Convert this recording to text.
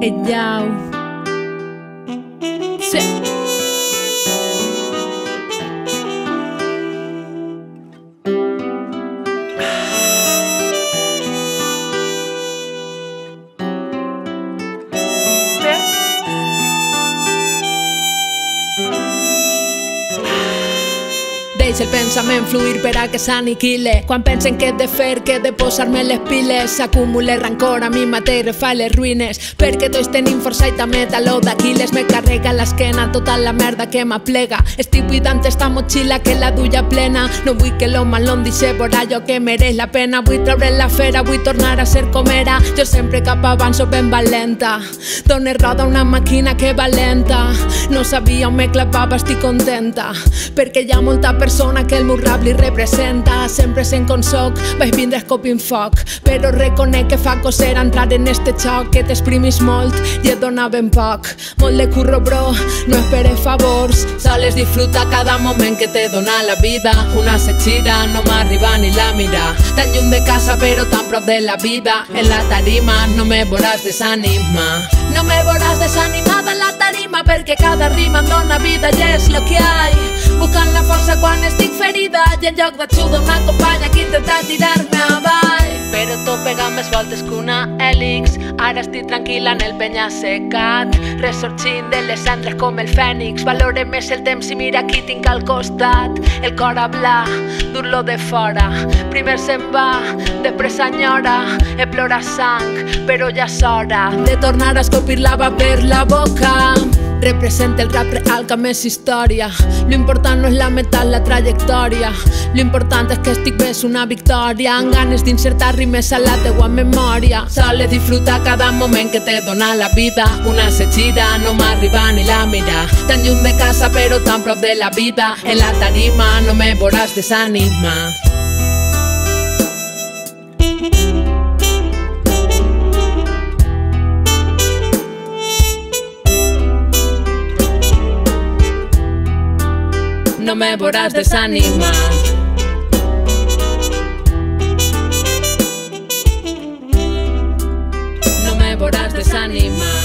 Yao. Sí. Deixa el pensament fluir per a que s'aniquile. Quan pensen que he de fer, que he de posar-me les piles, s'acumula rancor a mi mateix, refà les ruïnes, perquè tots tenim força i també taló d'Aquiles. Me carrega a l'esquena tota la merda que m'aplega. Estic buidant esta motxilla que la duia plena. No vull que l'home l'on deixi veure allò que mereix la pena. Vull treure la fera, vull tornar a ser com era. Jo sempre cap avant soc ben valenta. Dono roda una màquina que valenta. No sabia on me clavava, estic contenta, perquè hi ha molta persona que el meu rap li representa. Sempre sent com soc, vaig vindre escopint foc, però reconec que fa coser entrar en este xoc, que t'exprimis molt i et dona ben poc. Molt de curro, bro, no esperes favors, sols disfruta cada moment que te dona la vida. Una se gira, no m'arriba ni la mira, tan lluny de casa però tan prop de la vida. En la tarima no me veuràs desanimar, no me veuràs desanimada en la tarima, perquè cada rima em dona vida i és lo que hay. Buscant la força quan estic ferida i en lloc d'ajuda una companya que intenta tirar-me avall. Però tot pega més voltes que una hèlix. Ara estic tranquil·la en el penya-segat, ressorgint de les cendres com el fènix. Valore més el temps i mira qui tinc al costat. El cor habla, dur-lo de fora, primer se'n va, després enyora. He plorat sang, però ja és hora de tornar a escopir lava per la boca. Representa el rap real que més història. Lo important no és la meta, la trajectòria. Lo important és que estic bé, és una victòria, amb ganes d'insertar rimes a la teua memòria. Sols disfrutar cada moment que te dona la vida. Una se gira, no m'arriba ni la mira, tan lluny de casa però tan prop de la vida. En la tarima no me veuràs desanimar. No me veuràs desanimar. No me veuràs desanimar.